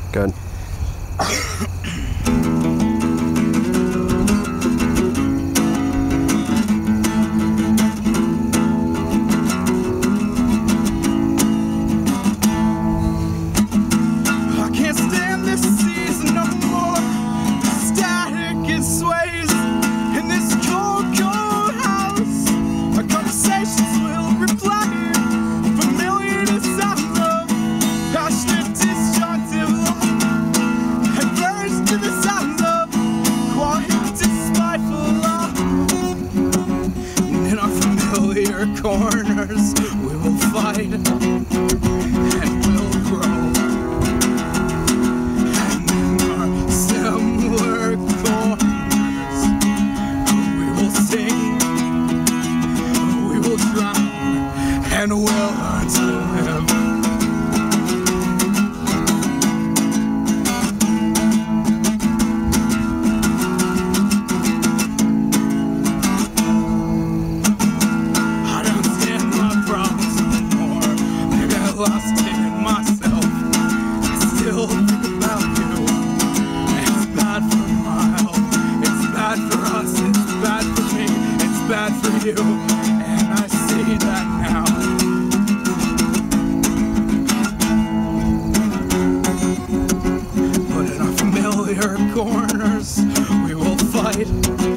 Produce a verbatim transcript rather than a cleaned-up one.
Good. Corners, we will fight and we'll grow, and in our similar corners we will sing, we will drown, and we'll learn to live. Lost in myself, I still think about you. It's bad for my health, it's bad for us, it's bad for me, it's bad for you, and I see that now. But in our familiar corners, we will fight